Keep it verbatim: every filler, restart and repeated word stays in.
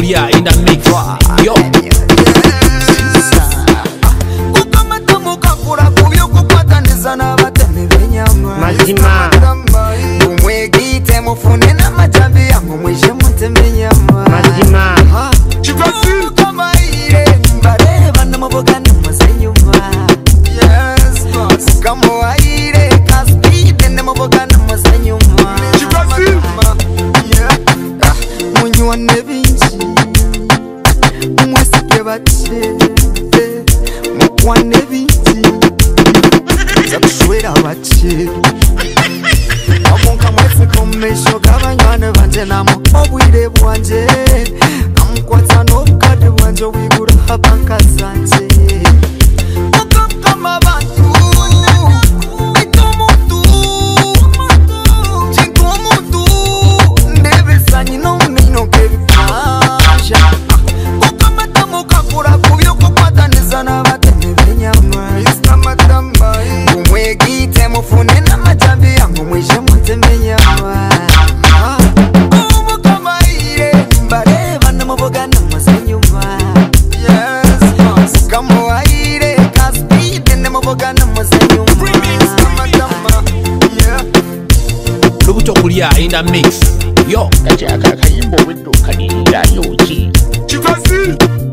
Kulya in the mix. Yo. Mazima umwegite mufune n'amajambi yangu mwishe mutemenya mazima chikasi kama ile mbareba n'amaboga n'amasenyuma yes boss kama waire kaspeed n'amaboga n'amasenyuma chikasi yeah munywa nebinchi mwesike bache mukwa nebinchi zakushwera bache Amunka mwese kumesho kabanywana banje namo obwire bwanje amkwatsa n'obukade bwanje wigura habanka zanje Kama bantu itomuntu chinkomuntu ndebesanye n'omino kebikanja Kama tamu kakura kubyo kukwataniza n'abateme benyama Isna matama umwegite mufune n'amajambi yangu mwishe mutemenya Ubu kama ile mbareba n'amaboga n'amasenyuma Yes boss kama waire kaspeed n'amaboga n'amasenyuma Yeah Lubuto Kulya in the mix. Yo. Kachaka kayimbo wetu kanira yoji. Chikasi